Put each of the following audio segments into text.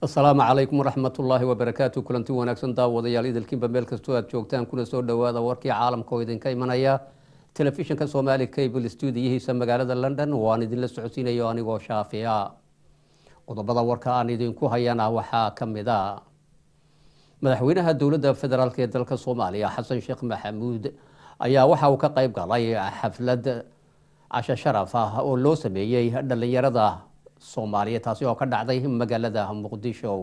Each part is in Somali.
السلام عليكم ورحمة الله وبركاته. كلنتي وناكسن داوديال idilkiin bameel kastoo aad joogtaan kuna soo dhawaada warkii caalamka oo idinka imanaya telefishinka Soomaali Cable Studio-hiisa magaalada London waan idin la socodsiinayo anigoo Shaafiya. Qodobada warka aan idinku hayana waxa kamid ah madaxweynaha dawladda federaalka ee dalka Soomaaliya Xasan Sheekh Maxamuud ayaa waxa uu ka qayb galay xaflad casho sharaf ah oo loo sameeyay dhalinyarada Soomaaliya taasi oo ka dhacday magaalada Muqdisho.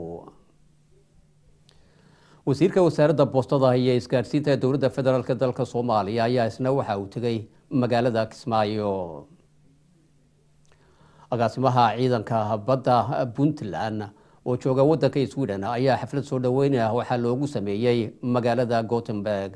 wasiirka wasaaradda boostada iyo isgaarsiinta dawladda federaalka dalka Soomaaliya ayaa isna waxa uu tagay magaalada Kismaayo. agaasimaha ciidanka badda Puntland oo jooga wadanka Sweden ayaa xaflad soo dhaweyn ah waxa loogu sameeyay magaalada Gothenburg.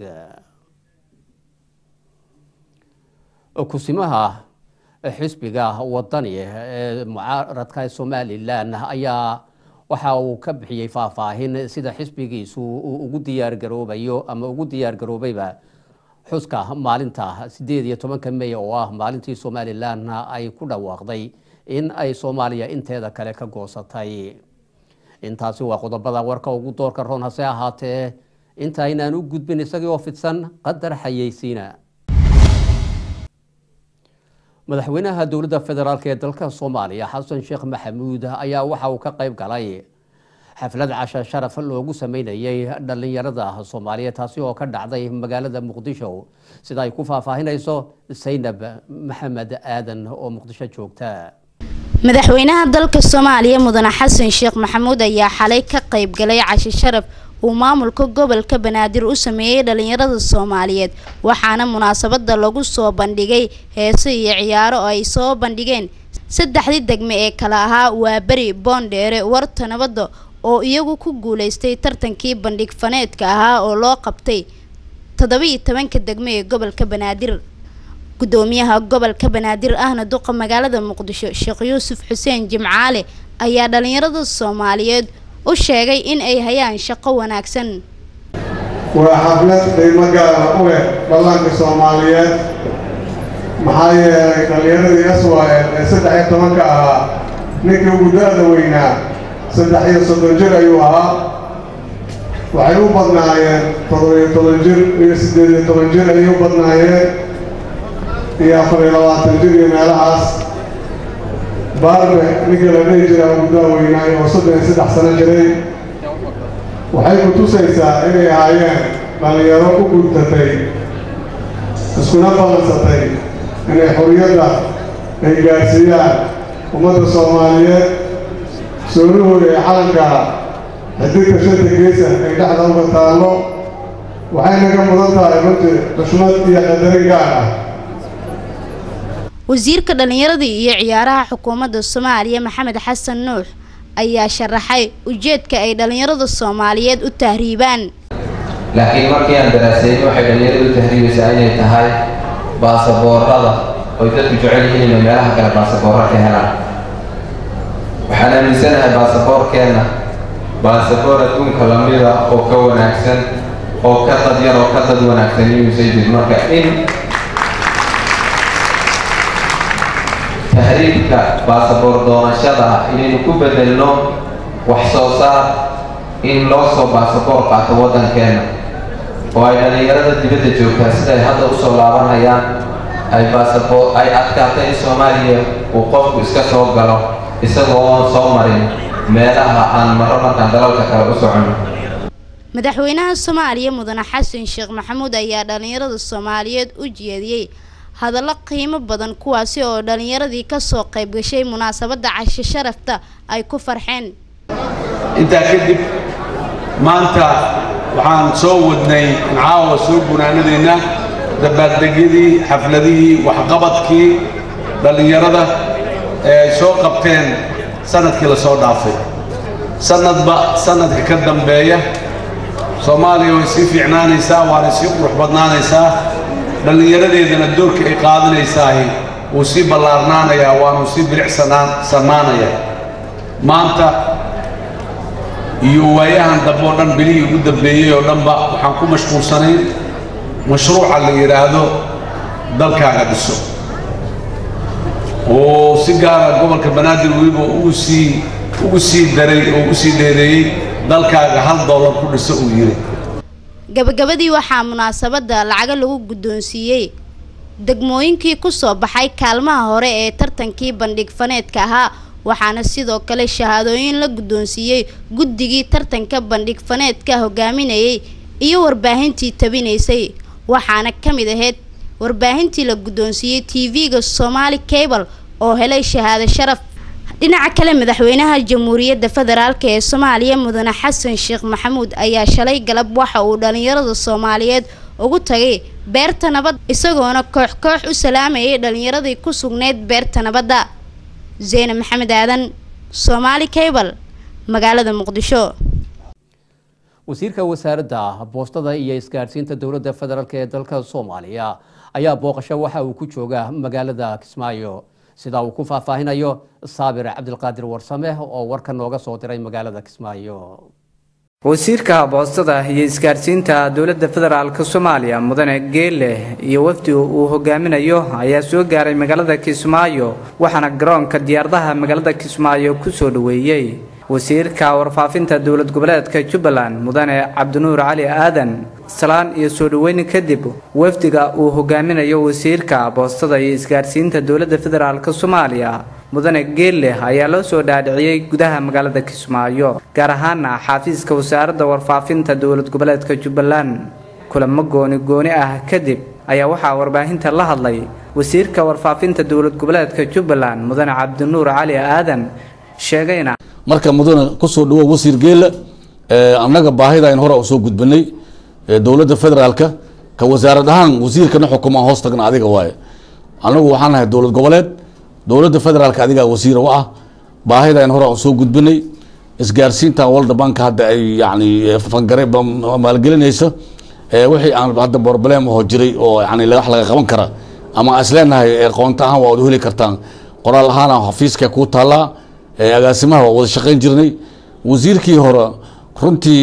kusimaha xisbiga wadani ee mucaaradka Somaliland ayaa waxa uu ka bixiyay faahfaahin sida xisbigiisu ugu diyaar garoobayba xuska maalinta 18 May oo ah maalintii Somaliland ay ku dhawaaqday in ay Soomaaliya inteeda kale ka goosatay. intaasi waa qodobada warka ugu doorka roon hase ahaatee inta aynaan u gudbin isagoo fidsan qadar xayeysiina. madaxweynaha dawladda federaalka ee dalka Soomaaliya Xasan Sheekh Maxamuud ayaa waxa uu ka qayb galay xaflad casho sharaf loogu sameeyay dhalinyarada Soomaaliya taasi oo ka dhacday magaalada Muqdisho sida ay ku faahfaahinayso Zainab Maxamed Aadan oo Muqdisho joogta. madaxweynaha dalka Soomaaliya mudane Xasan Sheekh Maxamuud ayaa xalay ka qayb galay casho sharaf uu maamulka gobolka Banaadir u sameeyay dhalinyarada Soomaaliyeed waxaana munaasabada lagu soo bandhigay heeso iyo ciyaaro ay soo bandhigeen saddexdii degme ee kala ahaa waa Bari Boondheere Warta Nabadda oo iyagu ku guuleystay tartankii bandhig faneedka ahaa oo loo qabtay 17 degme ee gobolka Banaadir. gudoomiyaha gobolka Banaadir ahna duqa magaalada Muqdisho Sheekh Yuusuf Xuseen Jimcaale ayaa dhalinyarada Soomaaliyeed u sheegay in ay hayaan shaqo wanaagsan. waa xaflad qiimo gaar ah u leh dhallaanka Soomaaliyeed maxaa yeelay dhalinyaradii aswaayeen ee 13 ahaa ninkii ugu da'da weynaa 33 jir ayuu ahaa waxay u badnaayeen 17 jir iyo 18 jir ayay u badnaayeen iyo 24 jir iyo meelahaas baarbe ninkii la dhihi jiray ugu da'da weynaa oo 33 sano jiray waxay ku tusaysaa inay ahaayeen dhalinyaro ku guddatay iskuna balansatay inay xorriyadda ay gaarsiiyaan ummadda Soomaaliyeed soorahooda ee calanka xididka shanta geesa ay dhexda uga taallo waxayna ka mudan tahay runtii xushmad iyo qadarin gaar ah. wasiirka dhalinyarada iyo ciyaaraha xukuumadda Soomaaliya Maxamed Xasan Nuux ayaa sharaxay ujeedka ay dhalinyarada Soomaaliyeed u tahriibaan. laakiin markii aan daraasay waxay dhalinyaradu tahriibaysaa inay tahay baasaboorada oo dadku jecel yihiin inay meelaha kale baasaboorka ka helaan. waxaan aaminsanahay baasaboorkeena baasaboor adduunka lamida oo ka wanaagsan oo ka dad yar oo ka dad wanaagsan inuusan jirin marka in tahriibka baasaboor doonashada inaynu ku bedelno wax soo saar in loo soo baasaboor qaato waddankeena oo ay dhalinyarada dibadda joogtaa sida ay hadda u soo laabanayaan ay baasaboor ay adkaatay in Soomaaliya uu qofku iska soo galo isagoo aan soo marin meelaha aan marro markaan dalalka kale u socono. madaxweynaha Soomaaliya mudane Xasan Sheekh Maxamuud ayaa dhalinyarada Soomaaliyeed u jeediyay hadallo qiimo badan kuwaasi oo dhalinyaradii ka soo qayb gashay munaasabada casho sharafta ay ku farxeen. inta kadib maanta waxaan soo wadnay caawa soo gunaanadeena dabaaldegyadii xafladihii waxqabadkii dhalinyarada ee soo qabteen sanadkii la soo dhaafay sanadba sanadka ka dambeeya Soomaaliya way sii fiicnaanaysaa waana sii qurux badnaanaysaa dhalinyaradeedana doorka ay qaadanaysaa uu sii ballaarnaanayaa waana sii bilicsannaanaya maanta iyo waayahan dambe oo dhan bilihii ugu dambeeyay oo dhanba waxaan ku mashquulsanayn mashruuca la yiraahdo dalkaaga dhiso oo si gaar ah gobolka Banaadir waliba uu sii ugu sii daray oo u sii dheereeyey dalkaaga $1 ku dhiso uu yiri gabagabadii waxaa munaasabada lacaga lagu guddoonsiiyey degmooyinkii ku soo baxay kaalmaha hore ee tartankii bandhig faneedka ahaa waxaana sidoo kale shahaadooyin la guddoonsiiyey guddigii tartanka bandhig faneedka hogaaminayay iyo warbaahintii tabinaysay waxaana kamid ahayd warbaahintii la guddoonsiiyey TV-ga Somali Cable oo helay shahaado sharaf dhinaca kale madaxweynaha jamhuuriyadda federaalka ee Soomaaliya mudane Xasan Sheekh Maxamuud ayaa shalay galab waxa uu dhalinyarada Soomaaliyeed ugu tagay beerta nabad isagoona koox u salaamayay dhalinyaradii ku sugneed beerta nabadda Zeena Maxamed Aadan Somali Cable magaalada Muqdisho wasiirka wasaaradda boostada iyo isgaarsiinta dawladda federaalka ee dalka Soomaaliya ayaa booqasho waxa uu ku joogaa magaalada Kismaayo sida uu ku faahfaahinayo Saabir Cabdilqaadir Warsame oo warka nooga soo diray magaalada Kismaayo wasiirka boostada iyo isgaarsiinta dawladda federaalka Soomaaliya mudane Geele iyo wafdi uu hogaaminayo ayaa soo gaaray magaalada Kismaayo waxaana garoonka diyaaradaha magaalada Kismaayo ku soo dhaweeyay wasiirka warfaafinta dawlad goboleedka Jubbaland mudane Cabdinuur Cali Aadan salaan iyo soo dhaweyn kadib wafdiga uu hogaaminayo wasiirka boostada iyo isgaarsiinta dawladda federaalka Soomaaliya mudane Geele ayaa loo soo dhaadhiciyay gudaha magaalada Kismaayo gaar ahaan xafiiska wasaaradda warfaafinta dawlad goboleedka Jubbaland kulamo gooni ah kadib ayaa waxa warbaahinta la hadlay wasiirka warfaafinta dawlad goboleedka Jubbaland mudane Cabdinuur Cali Aadan sheegayna marka mudane ku soo dhawo wasiir Geele annaga baahida in hore u soo gudbinay dawladda federaalka ka wasaaradahan wasiirkana xukuma hoos tagna adiga waaye anagu waxaan nahay dawlad goboleed dawladda federaalka adiga wasiir u ah baahida in hore u soo gudbinay isgaarsiinta World Bank hadda ay yani fangare maalgelinaysa wixii aan hadda problem oo jiray oo yani wax laga qaban kara ama asleenahay qoonta ahaan waa u heli kartaan qoraal ahaan xafiiska ku taala agaasimaha wada shaqeyn jirnay wasiirkii hore runtii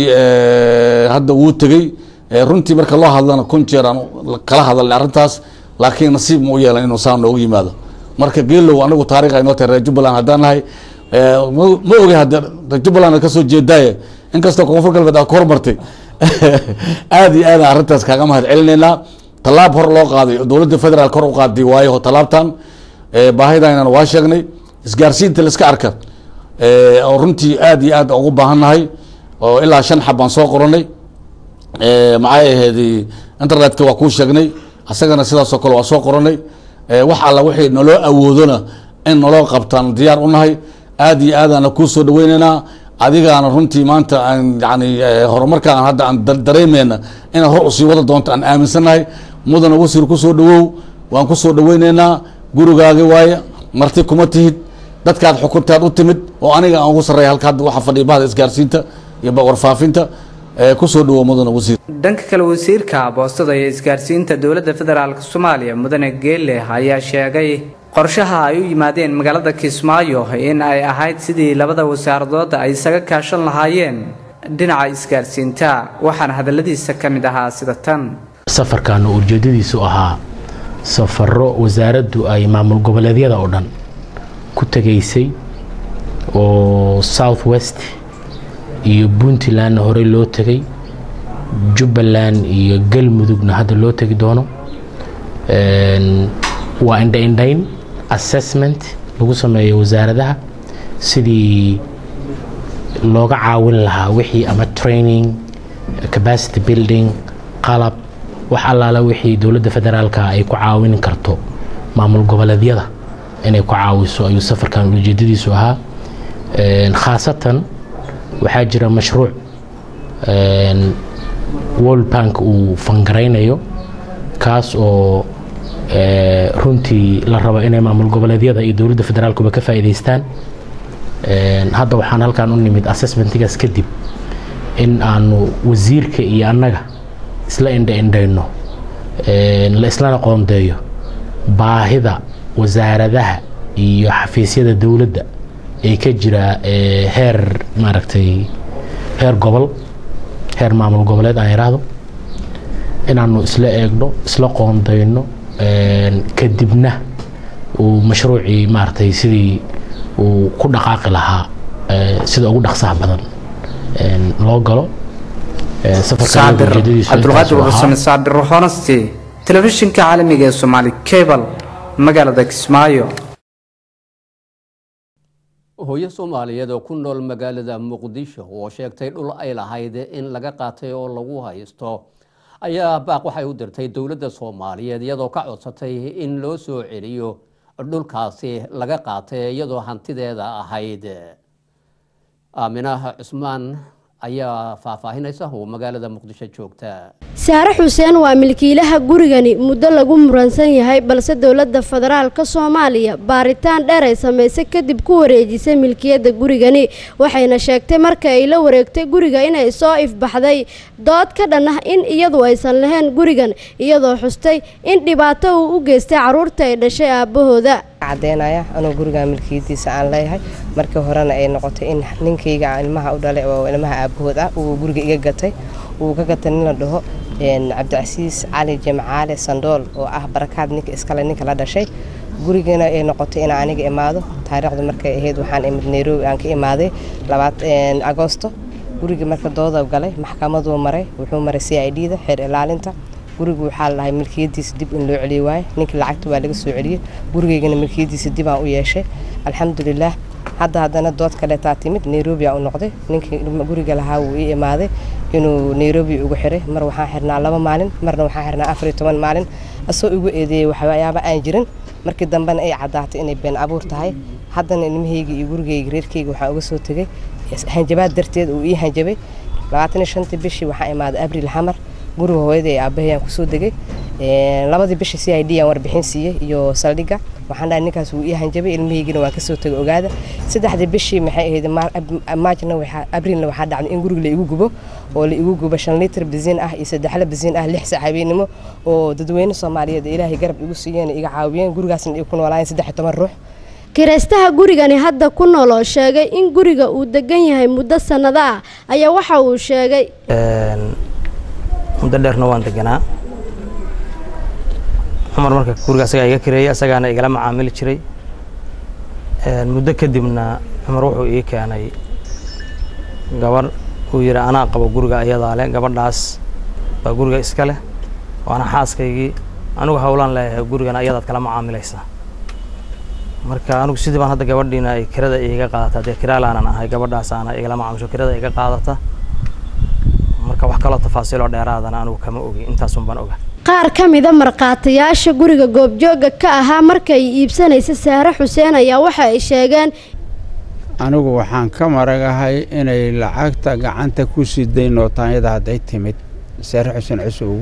hadda wuu tagay runtii marka loo hadlana kun jeer aan kala hadalnay arintaas laakiin nasiib ma u yeelan inuu saan noogu yimaado marka Geelow anagu taariikh ay noo tahay Jubbaland haddaan nahay ma ogi hadda Jubbaland ka soo jeedaay inkastoo koonfur galbeed ay hormartay aad iyo aad arintaas kaaga mahad celinayna talaab hor loo qaaday dawladda federaalka hor u qaaday waayo talaabtan baahidayna waa sheegnay isgaarsiinta la iska arka oo runtii aad iyo aad ugu baahanahay oo ilaa 5 xab aan soo qoranay maxay ahayd internetka waa ku sheegnay asagana sidaas oo kale waa soo qoranay wax alla wixii naloo awoodona in naloo qabtaan diyaar u nahay aad iyo aad aan ku soo dhaweynayna adigaana runtii maanta aan yani horumarka aan hadda aan dareemayna in hor u sii wada doonto aan aaminsanahay mudana wasiir ku soo dhawow waan ku soo dhaweynaynaa gurigaaga waaye marti kuma tihid dadkaad xukuntaad u timid oo aniga aan ugu sareeyay halka hadda waxa fadhiya bahda isgaarsiinta iyo warfaafinta ku soo dhawow mudana wasiir dhanka kale wasiirka boostada iyo isgaarsiinta dawladda federaalka Soomaaliya mudane Geele ayaa sheegay qorshaha ay u yimaadeen magaalada Kismaayo in ay ahayd sidii labada wasaaradood ay isaga kaashan lahaayeen dhinaca isgaarsiinta waxaana hadaladiisa kamid ahaa sida tan safarkan ujeedadiisu ahaa safaro wasaaraddu ay maamul goboleedyada oo dhan ku tageysay oo South West iyo Puntland hore loo tagay Jubbaland iyo Galmudugna hadda loo tagi doono waa indhayn assessment lagu sameeyo wasaaradaha sidii looga caawin lahaa wixii ama training capacity building qalab wax allaala wixii dawladda federaalka ay ku caawin karto maamul goboleedyada inay ku caawiso ayuu safarkan ujeedadiisu ahaa khaasatan waxaa jira mashruuc World Bank uu fangareynayo kaas oo runtii la rabo inay maamul goboleedyada iyo dawladda federaalkuba ka faa'iideystaan hadda waxaan halkan u nimid assessmentigaas kadib in aanu wasiirka iyo annaga isla indhayno la islana qoondeeyo baahida wasaaradaha iyo xafiisyada dawladda ee ka jira heer maaragtay heer gobol heer maamul goboleed aan yiraahdo inaanu isla eegno isla qoondeyno kadibna uu mashruucii maartay sidii uu ku dhaqaaqi lahaa sida ugu dhaqsaha badan loo galo cabdulqaadir xuseen saadir honesty telefishinka caalamiga ee Somali Cable magaalada Kismaayo. hooyo Soomaaliyeed oo ku nool magaalada Muqdisho oo sheegtay dhul ay lahayd in laga qaatay oo lagu haysto ayaa baaq waxay u dirtay dawladda Soomaaliyeed iyadoo ka codsatay in loo soo celiyo dhulkaasi laga qaatay iyadoo hantideeda ahayd. Aaminaha Cusmaan ayaa faahfaahinaysa oo magaalada Muqdisho joogta. Saare Xuseen waa milkiilaha gurigani muddo lagu muransan yahay balse dawladda federaalka Soomaaliya baaritaan dheer ay sameysay kadib ku wareejisay milkiyada gurigani waxayna sheegtay marka ay la wareegtay guriga inay soo ifbaxday dood ka dhan ah in iyadu aysan lahayn gurigan iyadoo xustay in dhibaato uu u geystay caruurta ay dhashay aabahooda. cadeynaya anoo guriga milkiyadiisa aan leeyahay markii horena ay noqotay in ninkayga ilmaha u dhalay oo ilmaha aabahood ah uu guriga iga gatay uu ka gatay nin la dhaho Cabdicasiis Cali Jamcaale Sandool oo ah barakaad ninka iskale ninka la dhashay gurigana ay noqotay in aniga imaado taariikhda markay ahayd waxaan imid Nairobi aan ka imaaday 2 Agoosto guriga marka dooda galay maxkamadu maray wuxuu maray CID-da xeer ilaalinta gurigu waxa la lahay milkiyadiisa dib in loo celiyo waay ninka lacagta waa laga soo celiyay gurigeygana milkiyadiisa dib aan u yeeshay alxamdulillah haddana dood kale taa timid Nairobi aan u noqday ninka guriga lahaa uu ii imaaday inuu Nairobi ugu xiray mar waxaan xirnaa 2 maalin marna waxaan xirnaa 14 maalin asoo ugu eedeeyay waxyaabo aan jirin markii dambena ay cadaatay inay been abuur tahay haddana ilmahayga iyo gurigeyga reerkeyga waxaan uga soo tagay hanjabaad darteed uu ii hanjabay 25 bishii waxaan imaaday Abriil Xamar guriga hooyaday aabahayaan ku soo degay labadii bishii CID aan warbixin siiyay iyo saldhiga waxaan dhahay ninkaas uu ii hanjabay ilmahaygina waan ka soo tagay ogaada saddexdii bishii maxay ahayd maajna waxa Abriilna waxa dhacday in guriga la igu gubo oo la igu gubo 5 litir benzin ah iyo 3 benzin ah 6 saac habeenimo oo dadweyne Soomaaliyeed Ilaahay garab igu siiyeen iga caawiyeen gurigaasna ay ku noolaayeen 13 ruux kiraystaha gurigani hadda ku nool oo sheegay in guriga uu degan yahay muddo sanado ah ayaa waxa uu sheegay muddo dheerna waan deganaa Umar marka guriga asaga iga kireeyay asagana igala macaamili jiray muddo kadibna Umar wuxuu ii keenay gabar uu yiri ana qabo guriga ayada leh gabadhaas baa guriga iska leh waana xaaskaygii anigu hawlan leeyahay gurigan ayada kala macaamilaysa marka anigu sidii baan hadda gabadhiina ay kirada iga qaadataa de kiraalaan ahay gabadhaas ana igala macaamisho kirada iga qaadata marka wax kala tafaasiil oo dheeraadana anigu kama ogi intaas un baan ogaa qaar kamida marqaatayaasha guriga goobjooga ka ahaa markay iibsanaysa Saare Xuseen ayaa waxa ay sheegeen anigu waxaan ka maragahay inay lacagta gacanta ku siday nootaayada haday timid Saare Xuseen cusub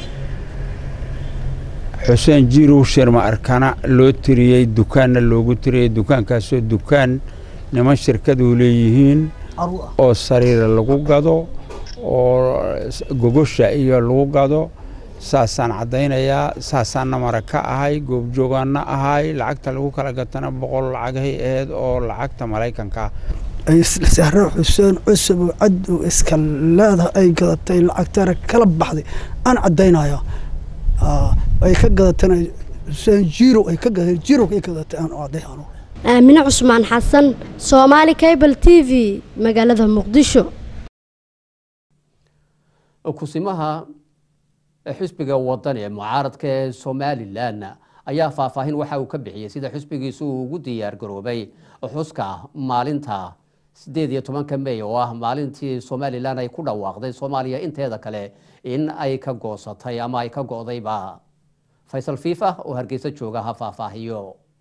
Xuseen Jirow Sharma arkana loo tiriyay dukaanna loogu tiriyay dukaankaas oo dukaan niman shirkad u leeyihiin oo sariir lagu gado oo gogosha iyo lagu gado saasaan cadeynayaa saasaan maraka ahay goobjoogaana ahay lacagta lagu kala gatana 100 lacagahay ahayd oo lacagta Mareykanka Saare Xuseen cusub cad oo iska leedahay ay gadatay lacagta kala baxday aan cadeynaya ay ka gadatay Xuseen Jirow ay ka gadatay Jirow ay ka gadatay aan cadeeyano Aamina Cusmaan Xasan Somali Cable TV magaalada Muqdisho kusimaha xisbiga wadani ee mucaaradka ee Somaliland ayaa faahfaahin waxa uu ka bixiyay sida xisbigiisu ugu diyaar garoobay xuska maalinta 18 May oo ah maalintii Somaliland ay ku dhawaaqday Soomaaliya inteeda kale in ay ka goosatay ama ay ka go'dayba Faisal Fifa oo Hargeysa jooga ha faahfaahiyo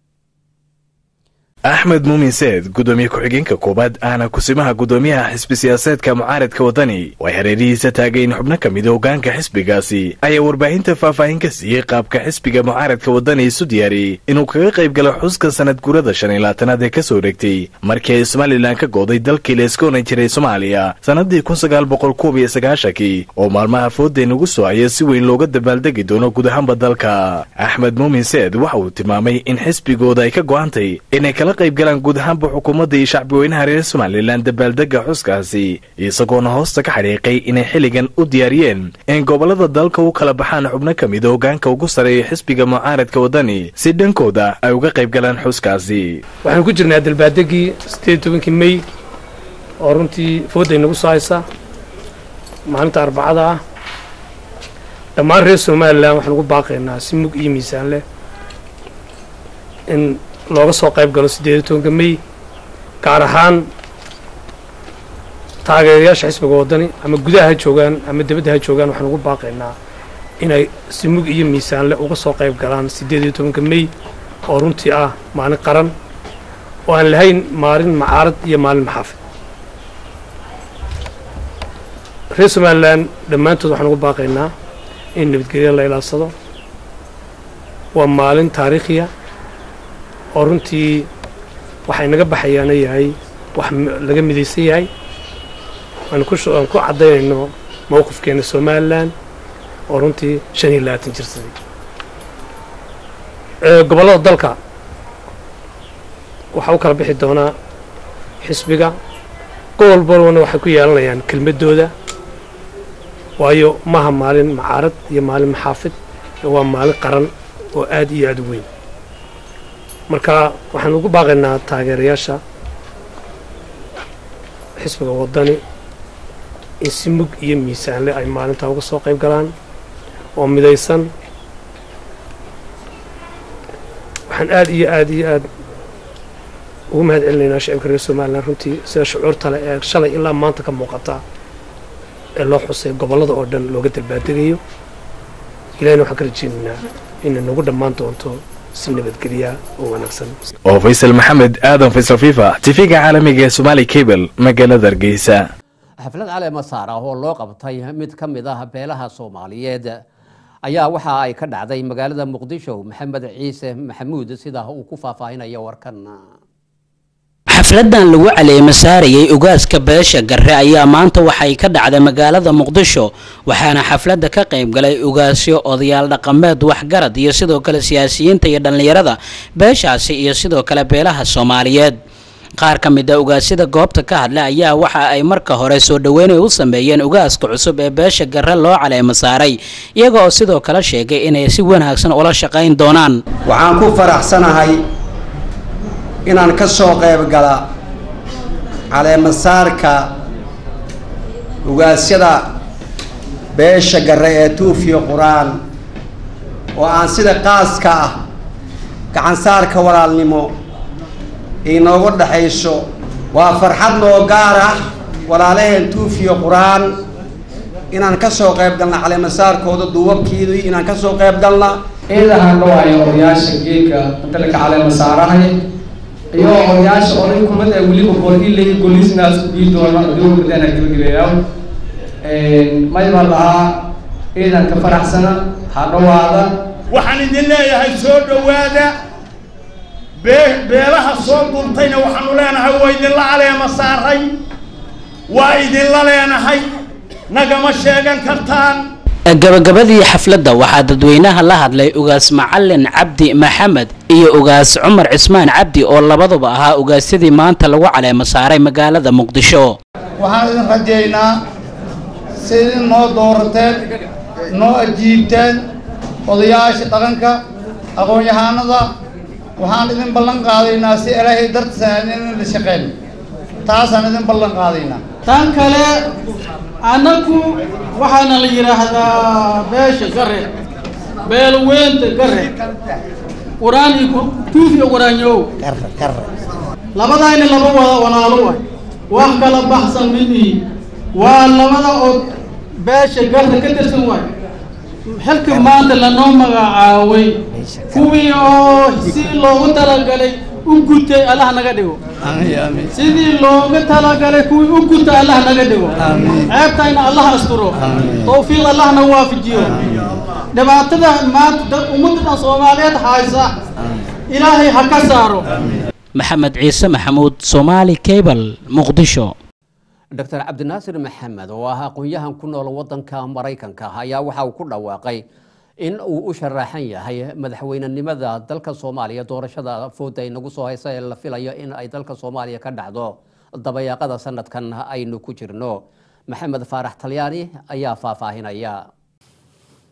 أحمد مومن سيد قدومي كحجينك كوباد أنا كسمها قدوميها حسب سياسات كمعارض كوطني وحريري ستاجين حبنا كميدوغان كحسب قاسي أي وربعين تفافين كسي قاب كحسب معارض كوطني سودياري إنه كغيب قال حسك سنة كورة شنيلا تنادي كسوركتي مركي إسماعيل لانك قوضي دل كيليسكو نيجري سوماليا سندي كونسقال بقول كوبي سقاشكي ومالما فود دي نقصو عيسي وين لوغد دبالدقي دونو قدهان بدلكا أحمد مومن سيد وحاو تمامي إن حسب قوضي كقوانتي إنك qayb galan guud ahaanba xukuumadda iyo shacbiyada reer Somaliland dabaaldega xuskaasi isagoo hoosta ka xariiqay inay xiligan u diyaariyeen in gobolada dalka uu kala baxaan xubno kamid ah hoggaanka ugu sareeya xisbiga mucaaradka wadani si dhankooda ay uga qayb galaan xuskaasi waxaan ku jirnaa dabaaldegii 18 May oo runtii fooday nagu soo haysa maalinta arbacada ah dhammaan reer Soomaaliland waxaan ugu baaqaynaa si mug iyo miisaan leh in looga soo qayb galo 18 May gaar ahaan taageerayaasha xisbiga wadani ama gudaha joogan ama dibadda ha joogan waxaan ugu baaqaynaa inay si mug iyo miisaan leh uga soo qayb galaan 18 May oo runtii ah maalin qaran oo aan lahayn maalin macaarad iyo maalin maxaafid reer Soomaaliland dhammaantood waxaan ugu baaqaynaa in nabadgelyo la ilaasado waa maalin taariikhiya oo runtii waxay naga baxayaan yahay wax laga midaysan yahay aan ku cadaynayno mowqifkeena Soomaaliland oo runtii 25 jirsaday gobolada dalka waxa uu kala bixi doonaa xisbiga gobol walbana waxay ku yeelanayaan kelmadooda waayo maaha maalin macaarad iyo maalin maxaafid waa maalin qaran oo aad iyo aad u weyn marka waxaan ugu baaqaynaa taageerayaasha xisbiga wadani in si mug iyo miisaan leh ay maalinta uga soo qayb galaan oo midaysan waxaan aad iyo aad ugu mahadcelinaynaa shacabka reer Soomaaliland runtii sida shucuurta leh ee shalay ilaa maanta ka muuqata ee loo xusay gobolada oo dhan looga dalbaadagayo ilaahayna waxaan ka rajaynaynaa inay nagu dhammaan doonto si nabadgelya oo wanaagsan oo Faysal Maxamed Aadan Faysal FIFA TV-ga caalamiga ee Somali Cable magaalada Hargeysa xaflad caleema saar ah oo loo qabtay mid ka mid ah beelaha Soomaaliyeed ayaa waxa ay ka dhacday magaalada Muqdisho Maxamed Ciise Maxamuud sida uu ku faahfaahinayo warkan xafladan lagu caleema saarayay ugaaska beesha Garre ayaa maanta waxay ka dhacday magaalada Muqdisho waxaana xafladda ka qayb galay ugaasyo odayaal dhaqameed waxgarad iyo sidoo kale siyaasiyiinta iyo dhalinyarada beeshaasi iyo sidoo kale beelaha Soomaaliyeed qaar ka mid ah ugaasyada goobta ka hadlay ayaa waxa ay marka hore soo dhaweynay u sameeyeen ugaaska cusub ee beesha Garre loo caleema saaray iyaga oo sidoo kale sheegay inay si wanaagsan ula shaqayn doonaan waxaan ku faraxsanahay inaan ka soo qayb gala caleema saarka ugaasyada beesha Garre ee Tuufiyo Quraan oo aan sida qaaska ah gacan saarka walaalnimo inoogu dhaxayso waa farxad noo gaar ah walaalaheen Tuufiyo Quraan inaan ka soo qayb galna caleema saarkooda duubabkiidu inaan ka soo qayb galna eedahan loo hayo odayaasha geedka inta la caleema saarahay iyo odayaasha oday kumada waliba boordiilay golisnaas u doona dowladana gabagabeeyo mayba laha eedan ka faraxsana hadhawaada waxaan idin leeyahay soo dhawaada beelaha soo duntayna waxaanu leenahay waa idinla caleema saaray waa idinla leenahay nagama sheegan kartaan gabagabadii xafladda waxaa dadweynaha la hadlay ugaas Macallin Cabdi Maxamed iyo ugaas Cumar Cismaan Cabdi oo labaduba ahaa ugaasyadii maanta lagu caleema saaray magaalada Muqdisho waxaan idin rajaynaa sidii noo doorateen noo ajiibteen odayaasha dhaqanka aqoon-yahanada waxaan idin ballan qaadaynaa si Ilaahay dartiisa in la shaqeeyo taasaan idin ballan qaadaynaa tan kale anaku waxaana la yiraahdaa beesha Garre beelweynta Garre quraan iyo Tuufiyo Quraanyo labadayna laba wada walaalo wax kala baxsan midii waa labada oo beesha Garre ka tirsan way halka maanta la noo magacaaway kuwii oo si loogu talagalay u gutay Allah naga dhigo sidii looga talagalay kuwii u gutay Allah naga dhigo ceebtayna Allah asturo tawfiiq Allah na waafajiyo dhibaatada maanta ummadda Soomaaliyeed haysa Ilaahay ha ka saaro Maxamed Ciise Maxamuud Somali Cable Muqdisho Dr. Cabdinaasir Maxamed oo ah aqoonyahan ku nool wadanka Mareykanka ayaa waxa uu ku dhawaaqay in uu u sharaxan yahay madaxweynenimada dalka Soomaaliya doorashada fooda ay nagu soo haysa ee la filayo in ay dalka Soomaaliya ka dhacdo dabayaaqada sanadkan aynu ku jirno Maxamed Faarax Talyaani ayaa faahfaahinaya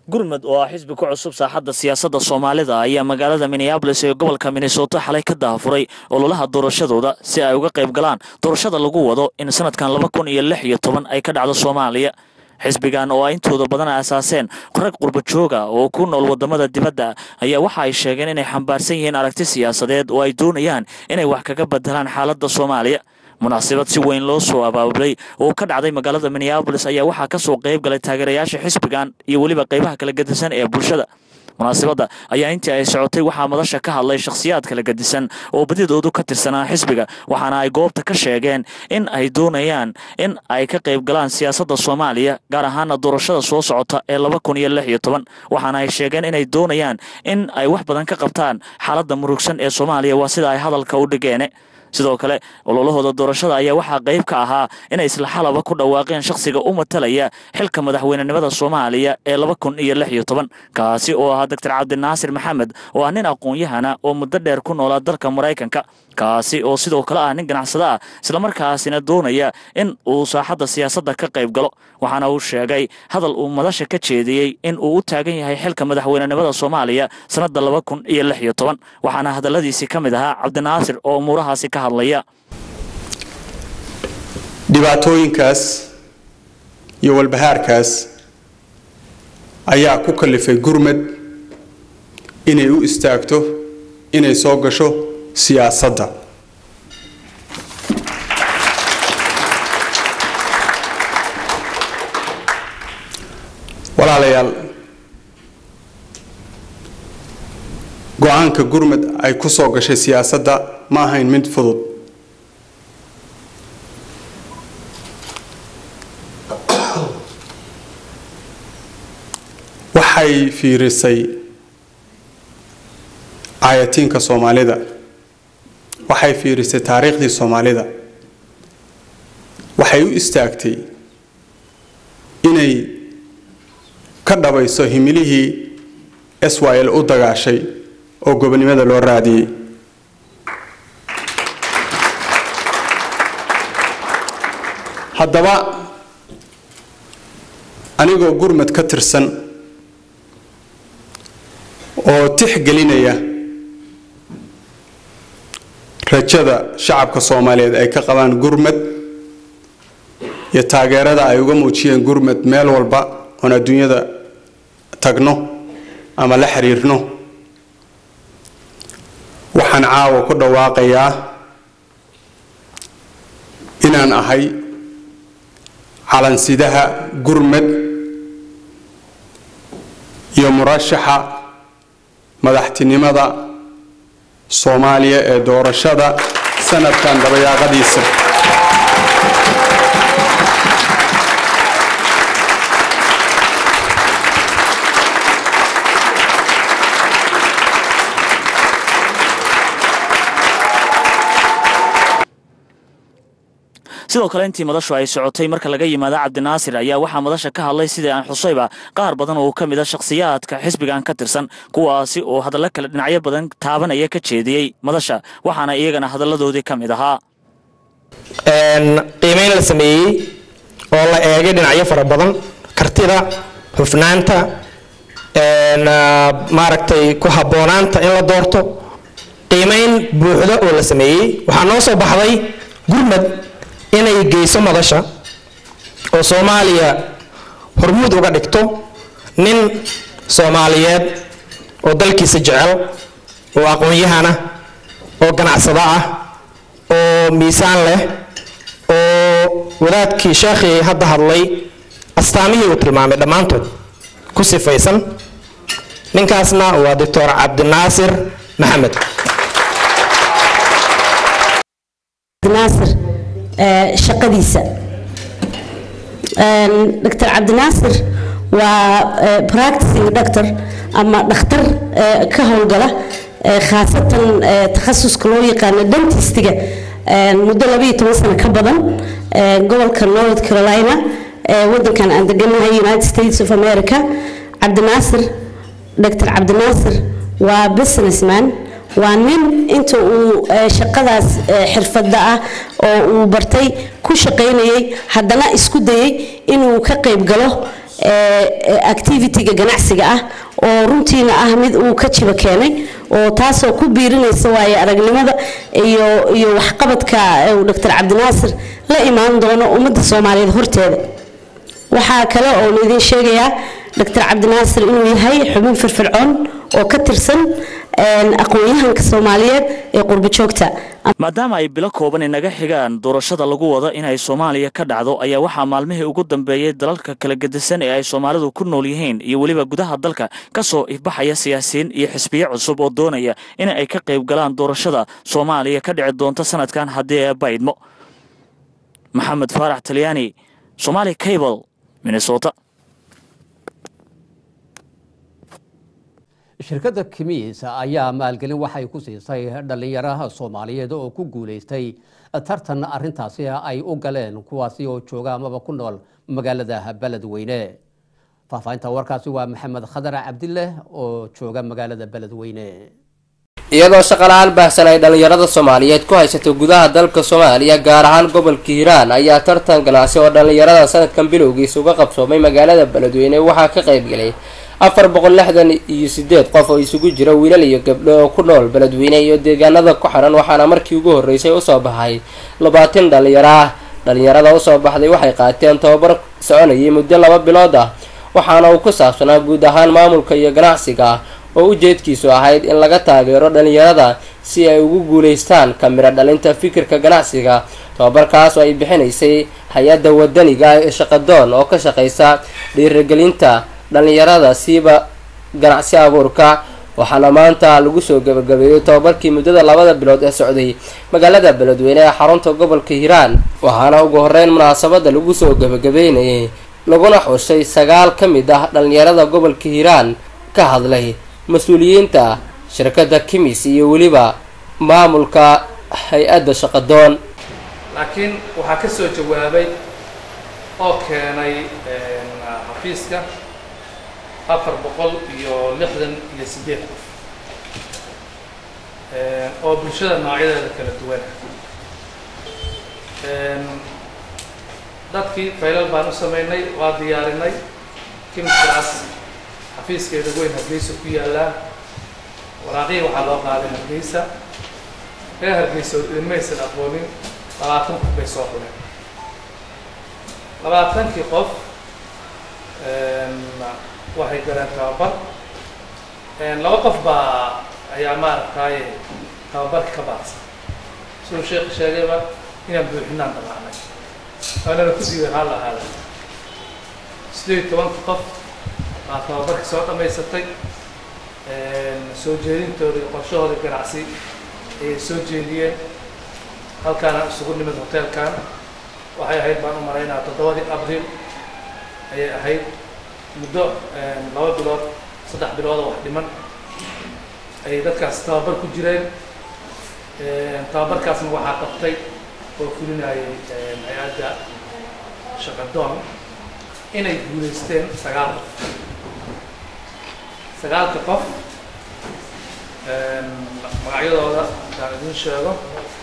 gurmud oo ah xisbi ku cusub saaxadda siyaasadda Soomaalida ayaa magaalada Minneapolis ee gobolka Minnesota xalay ka daafuray ololaha doorashadooda si ay uga qayb galaan doorashada lagu wado in sanadkan 2016 ay ka dhacdo Soomaaliya. xisbigan oo ay intooda badan aasaaseen rag qurba jooga oo ku nool wadamada dibadda ayaa waxa ay sheegeen inay xambaarsan yihiin aragti siyaasadeed oo ay doonayaan inay wax kaga bedelaan xaaladda Soomaaliya. munaasabad si weyn loo soo abaabulay oo ka dhacday magaalada Minneapolis ayaa waxaa ka soo qayb galay taageerayaasha xisbigan iyo waliba qaybaha kala gedisan ee bulshada. munaasabada ayaa intii ay socotay waxaa madasha ka hadlay shakhsiyaad kala gedisan oo badidoodu ka tirsanaa xisbiga waxaana ay goobta ka sheegeen in ay doonayaan in ay ka qayb galaan siyaasadda Soomaaliya gaar ahaan doorashada soo socota ee 2016 waxaana ay sheegeen inay doonayaan in ay wax badan ka qabtaan xaaladda murugsan ee Soomaaliya waa sida ay hadalka u dhigeen. sidoo kale ololahooda doorashada ayaa waxaa qayb ka ahaa inay isla xalaba ku dhawaaqeen shakhsiga u matalaya xilka madaxweynenimada Soomaaliya ee 2016 kaasi oo ah Dr. Cabdinaasir Maxamed oo ah nin aqoon-yahana oo muddo dheer ku noolaa dalka Mareykanka kaasi oo sidoo kale ah nin ganacsada ah isla markaasina doonaya in uu saaxadda siyaasadda ka qayb galo waxaana uu sheegay hadal uu madasha ka jeediyay in uu u taagan yahay xilka madaxweynenimada Soomaaliya sanadda 2016 waxaana hadaladiisi kamid ahaa Cabdinaasir oo umurahaasi ka hadlaya. dhibaatooyinkaas iyo walbahaarkaas ayaa ku kalifay gurmud inay u istaagto inay soo gasho siyaasadda. walaalayaal go'aanka gurmud ay ku soo gashay siyaasadda ma ahayn mid fudud. waxay fiirisay caayatiinka Soomaalida waxay fiirisay taariikhdii Soomaalida waxay u istaagtay inay ka dhabayso himilihii SYL u dagaashay oo gobonimada loo raadiyay. haddaba anigoo gurmud ka tirsan oo tixgelinaya rajada shacabka Soomaaliyeed ay ka qabaan gurmud iyo taageerada ay uga muujiyeen gurmud meel walba oo adduunyada tagno ama la xiriirno waxaan caawa ku dhawaaqayaa inaan ahay calansidaha gurmud iyo murashaxa madaxtinimada Soomaaliya ee doorashada sanadkan dabayaaqadiisa. sidoo kale intii madashu ay socotay marka laga yimaado Cabdinaasir ayaa waxaa madasha ka hadlay sidii aan xusayba qaar badan oo ka mid ah shakhsiyaadka xisbigan ka tirsan kuwaasi oo hadallo kala dhinacyo badan taabanaya ka jeediyay madasha waxaana iyagana hadaladoodii ka mid ahaa qiimeyn la sameeyay oo la eegay dhinacyo fara badan kartida hufnaanta maaragtay ku habboonaanta in la doorto qiimeyn buuxda oo la sameeyay waxaa noo soo baxday gurmud inay geyso madasha oo Soomaaliya hormuud uga dhigto nin Soomaaliyeed oo dalkiisa jecel oo aqoon-yahana oo ganacsada ah oo miisaan leh oo wadaadkii sheekhi hadda hadlay astaamihii uu tilmaamay dhammaantood ku sifaysan ninkaasna waa Dr. Cabdinaasir Maxamed. shaqadiisa Dr. Cabdinaasir waa practicing doctor ama dhakhtar ka howlgala khaasatan takhasuska loo yaqaan dentistiga muddo 12 sano ka badan gobolka North Carolina wadankan aan deganahay United States of America. Cabdinaasir Dr. Cabdinaasir waa businessman waa nin inta uu shaqadaas xirfadda ah oo uu bartay ku shaqeynayay haddana isku dayay inuu ka qayb galo activity-ga ganacsiga ah oo runtiina ah mid uu ka jiba keenay oo taasoo ku biirinaysa waaye aragnimada iyo waxqabadka uu Dr. Cabdinaasir la imaan doono ummadda Soomaaliyeed horteeda waxaa kale oo idin sheegayaa Dr. Cabdinaasir inuu yahay xubin firfircoon oo ka tirsan aqoon-yahanka Soomaaliyeed ee qurbo joogta maadaama ay bilo kooban inaga xigaan doorashada lagu wado in ay Soomaaliya ka dhacdo ayaa waxaa maalmihii ugu dambeeyay dalalka kala gedisan ee ay Soomaalidu ku nool yihiin iyo waliba gudaha dalka ka soo ifbaxaya siyaasiyiin iyo xisbiyo cusub oo doonaya in ay ka qayb galaan doorashada Soomaaliya ka dhici doonta sanadkan haddii ay baydmo Maxamed Faarax Talyaani Somali Cable Minnesota shirkadda Kimis ayaa maalgelin waxay ku siisay dhalinyarada Soomaaliyeed oo ku guuleystay tartan arintaasi ay u galeen kuwaasi oo jooga amaba ku nool magaalada Beledweyne faafaynta warkaasi waa Maxamed Khadar Cabdille oo jooga magaalada Beledweyne iyadoo shaqo la'aan baahsan ay dhalinyarada Soomaaliyeed ku haysato gudaha dalka Soomaaliya gaar ahaan gobolka Hiiraan ayaa tartan ganacsi oo dhalinyarada sanadkan bilowgiisa uga qabsoomay magaalada Beledweyne waxaa ka qayb galay 468 qof oo isugu jira wiilal iyo gabdho oo ku nool Beledweyne iyo deegaanada ku xiran waxaana markii ugu horeysay u soo baxay 20 dhalinyarada u soo baxday waxay qaateen tababar soconayay muddo 2 bilood ah waxaana uu ku saabsanaa guud ahaan maamulka iyo ganacsiga oo ujeedkiisu ahayd in laga taageero dhalinyarada si ay ugu guuleystaan kamira dhalinta fikirka ganacsiga tababarkaas oo ay bixinaysay hay'adda wadaniga ee shaqadoon oo ka shaqeysa dhiirigelinta dhalinyarada siiba ganacsi abuurka waxaana maanta lagu soo gabagabeeyay tababarkii muddada 2 bilood ee socday magaalada Beledweyne ee xarunta gobolka Hiiraan waxaana ugu horeyn munaasabada lagu soo gabagabeeyay laguna xushay 9 ka mid ah dhalinyarada gobolka Hiiraan ka hadlay mas'uuliyiinta shirkadda Kimis iyo waliba maamulka hay'adda shaqadoon laakiin waxa ka soo jawaabay oo keenay xafiiska 468 oo bulshada noocyadeeda kala duwan dadkii faylal baan u sameynay waa diyaarinay Kimisraas xafiiskeeda weyn Hargeysa ku yaala waraaqii waxaa loo qaaday Hargeysa reer Hargeysa ilmaysan aqoonin 20 qof bay soo xuleen 20 qof waxay galeen tababar 2 qof baa ayaa maaragtay tababarka ka baaqsan sidoo sheekh sheegayba inaan buuxinaan dhamaanay أنا كذي هلا هذا سليت وان قف مع تبارك سواء ما يستطيع سوجيرين توري قرشة هذا كراسي سوجيرين هل كان سكون من الهوتيل كان وهي هيد بانو مرينا تدوادي أبريل هيد مدة لو بلاد صدق بلاد واحد من ذات كاس تبارك كجيرين تبارك كاس مواحد تطيع وكلنا عيادة شقدون إن يقولستين سجال كقف معيضة هذا تعرفين شغله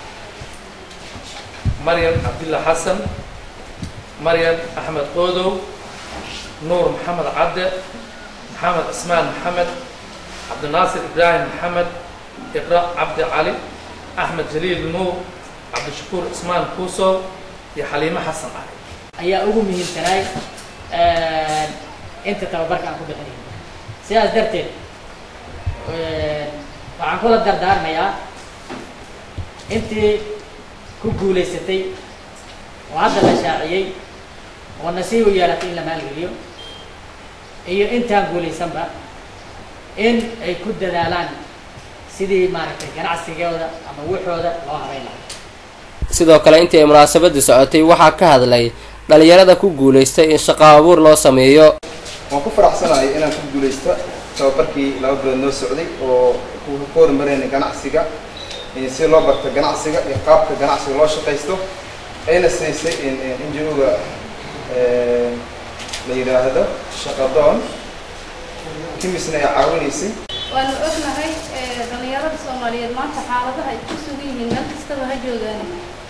مريم عبد الله حسن مريم أحمد قودو نور محمد عبد محمد اسمان محمد عبد الناصر إبراهيم محمد إقراء عبد علي أحمد جليل نور عبد الشكور عثمان كوسو يا حليمة حسن علي أيها أقوم من التراي أنت تبارك عن كل حريم سياس درتين وعن كل الدردار ميا أنت كوكولي ستي وعد الأشاعي والنسيو يالك إلا مال اليوم أيو أنت هنقولي سنبا إن أي كود دالان سيدي ماركتي كان عسيجودا أما وحودا الله علينا sidoo kale intii ay munaasabadu socotay waxa ka hadlay dhalinyarada ku guuleystay in shaqo abuur loo sameeyo waan ku faraxsanahay inaan ku guuleysto tababarkii 2 bilood noo socday oo ku horumarinay ganacsiga si loo barto ganacsiga iyo qaabka ganacsiga loo shaqeysto ayna siisay in NGO-ga la yiraahdo shaqadoon Kimisna ay caawinaysay waan ognahay dhalinyarada Soomaaliyeed maanta xaaladaha ay ku sugan yihiin meel kasta ha joogaan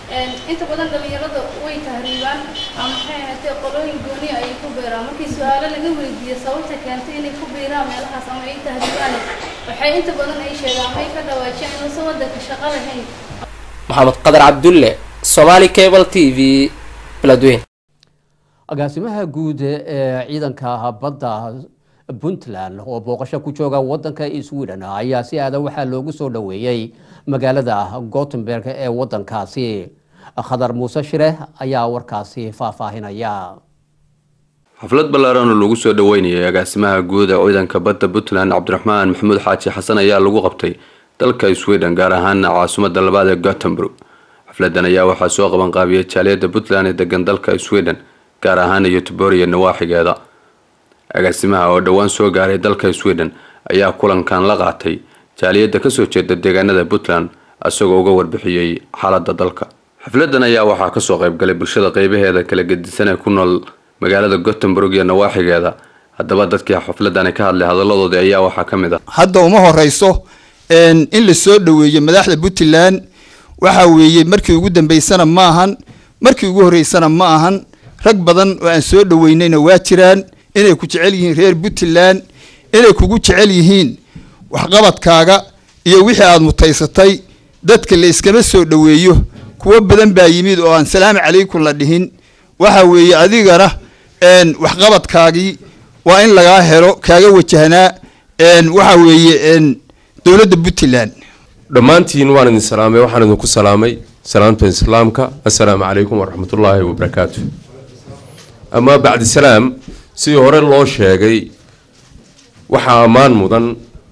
inta badan dhalinyarada way tahriibaan ama maxay ahaatee qolooyin gooni ay ku beeraan markii su'aalo laga weydiiyo sababta keentay inay ku beeraan meelahaas ama ay tahriibaan waxay inta badan ay sheegaan may ka dhawaajiyaan inuusan waddanka shaqo lahayn. maxamed qadar cabdulle Somali Cable TV Beledweyne. agaasimaha guud ee ciidanka badda Puntland oo booqasho ku jooga waddanka Sweden ayaa si aad waxa loogu soo dhaweeyay magaalada Gothenburg ee waddankaasi. Khadar Muuse Shire ayaa warkaasi faahfaahinaya. xaflad ballaaran oo lagu soo dhaweynayay agaasimaha guud ee ciidanka badda Puntland Cabdiraxmaan Maxamuud Xaaji Xasan ayaa lagu qabtay dalka Sweden gaar ahaan caasimadda labaad ee Gothenburg. xafladan ayaa waxaa soo qaban qaabiyay jaaliyadda Puntland ee degan dalka Sweden gaar ahaan Göteborg iyo nawaaxigeeda. agaasimaha oo dhawaan soo gaaray dalka Sweden ayaa kulankan la qaatay jaaliyadda ka soo jeeda deegaanada Puntland asagoo uga warbixiyay xaaladda dalka. xafladan ayaa waxaa ka soo qayb galay bulshada qaybaheeda kala gedisan ee ku nool magaalada Gothenburg iyo nawaaxigeeda. haddaba dadkii xafladan ka hadlay hadaladooda ayaa waxaa ka mid ah hadda uma horeyso in la soo dhaweeyo madaxda Puntland waxa weeye markii ugu dambeysana ma ahan markii ugu horeysana ma ahan rag badan oo aan soo dhaweynayna waa jiraan inay ku jecel yihiin reer Puntland inay kugu jecel yihiin waxqabadkaaga iyo wixii aad mutaysatay dadka la iskama soo dhaweeyo kuwa badan baa yimid oo aan salaam calaykum la dhihin waxa weeye adigana waxqabadkaagii waa in laga helo kaaga wajahnaa waxa weeye dawladda Puntland dhammaantiin waan idin salaamay waxaan idinku salaamay salaamta islaamka assalaamu calaykum waraxmatullaahi wabarakaatuh. ama bacdi salaam sidii hore loo sheegay waxaa ammaan mudan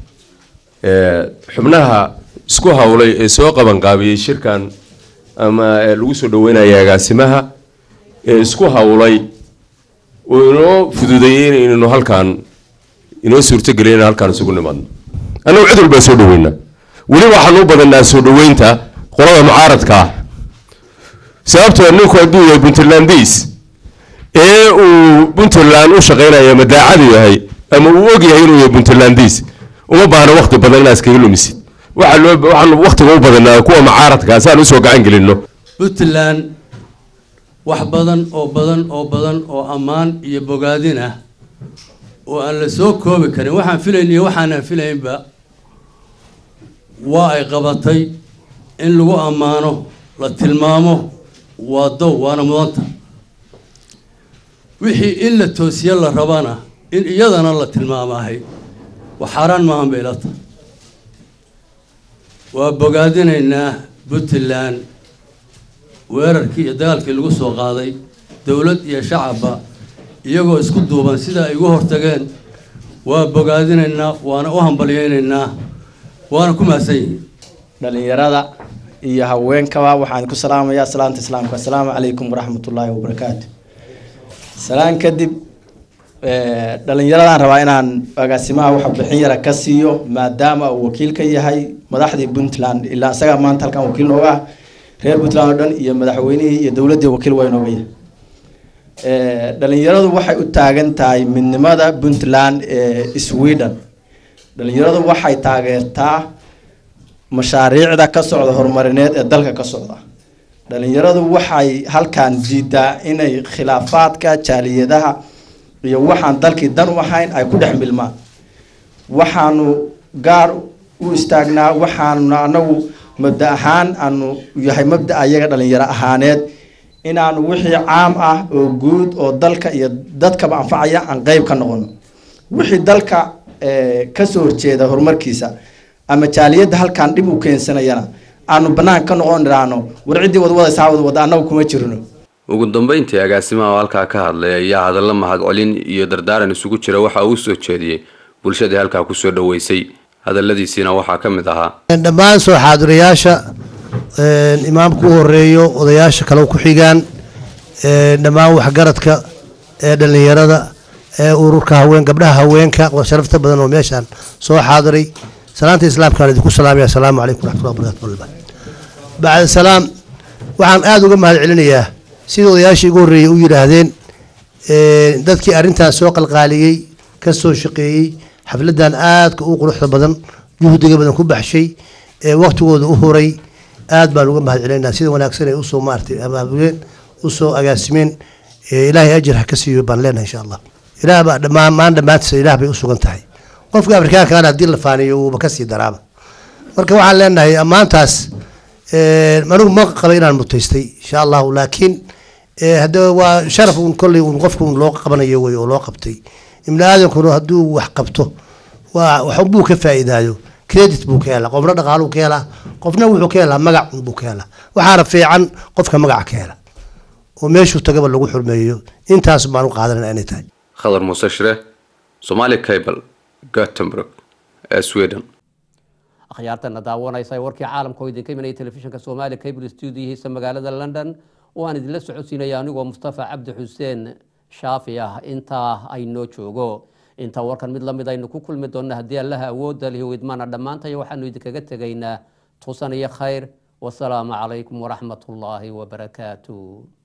xubnaha isku hawlay ee soo qaban qaabiyey shirkan ama lagu soo dhaweynaya agaasimaha ee isku hawlay oo inoo fududeeyay inaynu halkan inoo suurtageliyay in halkan isugu nimaadno. annagu cid walba soo dhaweynaa weli waxaan u badanaa soo dhaweynta qolada mucaaradka ah sababtoo ninku hadduu yahay Puntlandis ee uu Puntland u shaqeynaya madaacad yahay ama uu og yahay inuu yahay Puntlandis uma baahna waqti badan inaad iskaga lumisid waxaan waqtiga u badanaa kuwa mucaaradka saan u soo gacan gelino. Puntland wax badan oo ammaan iyo bogaadin ah oo aan la soo koobi karin waxaan filaynay waxaan filaynba waa ay qabatay in lagu ammaano la tilmaamo waa dow waana mudanta wixii in la toosiyo la rabana in iyadana la tilmaamahay waxaraan maahan beelata waa bogaadinaynaa Puntland weerarkii iyo dagaalkii lagu soo qaaday dawlad iyo shacabba iyagoo isku duuban sida ay ugu hortageen waa bogaadinaynaa waana u hambaliyaynaynaa waana ku mahadsan yihiin. dhalinyarada iyo haweenkaba waxaan ku salaamayaa salaanta islaamka assalaamu calaykum waraxmatullaahi wabarakaatuh. salaan kadib dhalinyaradan rabaa inaan agaasimaha waxa bixin yara ka siiyo maadaama uu wakiil ka yahay madaxdii Puntland ilaa isaga maanta halkan wakiil nooga reer Puntland oo dhan iyo madaxweynihii iyo dawladda wakiil way nooga yahay. dhalinyaradu waxay u taagan tahay midnimada Puntland ee Sweden. dhalinyaradu waxay taageertaa mashaariicda ka socda horumarineed ee dalka ka socda. dhalinyaradu waxay halkan diidaa inay khilaafaadka jaaliyadaha iyo waxaan dalkii dan u ahayn ay ku dhex milmaan. waxaanu gaar u istaagnaa waxaanu anagu mabda ahaan aanu yahay mabda ayaga dhalinyaro ahaaneed inaanu wixii caam ah oo guud oo dalka iyo dadkaba anfacaya aan qayb ka noqono. wixii dalka ka soo horjeeda horumarkiisa ama jaaliyadda halkan dib u keensanayana aanu banaan ka noqon raano warcidii wadwada wada anagu kuma jirno. ugu dambeyntii agaasimaha halka ka hadlay ayaa hadallo mahad celin iyo dardaaran isugu jira waxa uu soo jeediyay bulshada halka ku soo dhaweysay. hadalladiisina waxaa ka mid ahaa dhammaan soo xaadirayaasha imaamku u horeeyo odayaasha kale ku xigaan dhammaan waxgaradka ee dhalinyarada ee ururka haween gabdhaha haweenka oo sharafta badan oo meeshan soo xaadiray salaanta islaamka aan idinku salaamaya assalaamu calaykum waraxmatullaahi wabarakaatuh. bacda salaam waxaan aad uga mahad celinayaa sida odayaashii ugu horeeyay u yiraahdeen dadkii arrintaas soo qalqaaliyay ka soo shaqeeyay xafladan aadka u quruxda badan juhdiga badan ku baxshay waqtigooda u horay aad baan uga mahadcelinaynaa sida wanaagsan ay usoo maartay abaabuleen usoo agaasimeen ilaahay ajir ha ka siiyo baan leenahay insha allah ilaah baa dhammaantiisa ilaah bay u sugan tahay qofka afrikaanka haddii la faaniyo uuba kasii daraaba marka waxaan leenahay ammaantaas anigu ma qaba inaan mutaystay insha allahu laakiin hadda waa sharaf un kolley un qofku loo qabanayo wey oo loo qabtay ibni aadankuna hadduu wax qabto waxbuu ka faa'iidaayo credit buu ka helaa qofna dhaqaaluu ka helaa qofna wuxuu ka helaa magac buu ka helaa waxaana fiican qofka magaca ka hela oo meeshuu tagaba lagu xurmeeyo intaas baan u qaadanayna inay tahay khadar muuse shire Somali Cable Gothenburg Sweden akhyaartana daawanaysa warkii caalamka oo idinka imanaya telefishinka Somali Cable Studio-hiisa magaalada London waan idinla socodsiinaya anigoo Mustafa Cabdi Xuseen Shaafi ah inta ay noo joogo inta warkan mid lamid aynu ku kulmi doona haddii Allah awood leh oo idmaana dhamaantay waxaanu idinkaga tagaynaa tusan iyo khayr wassalaamu calaykum waraxmatullaahi wabarakaatuh